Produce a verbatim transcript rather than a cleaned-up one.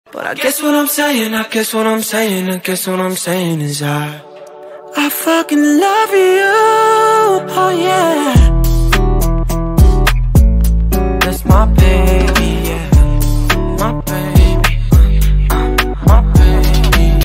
But I guess what I'm saying, I guess what I'm saying, I guess what I'm saying is I I fucking love you, oh yeah.